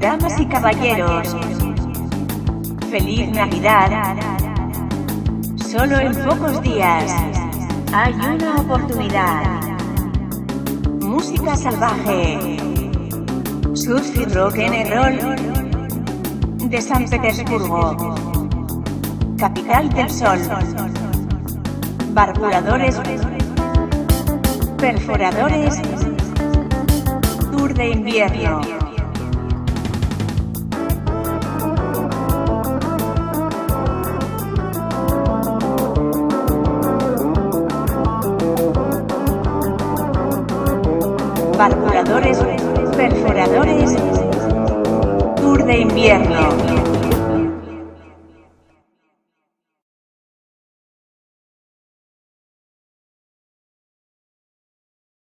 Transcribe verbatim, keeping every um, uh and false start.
Damas y caballeros, feliz Navidad. Solo en pocos días hay una oportunidad. Música salvaje, surf y rock and roll de San Petersburgo, capital del sol. Barbulators, perforadores, tour de invierno. Barbulators, perforadores, tour de invierno.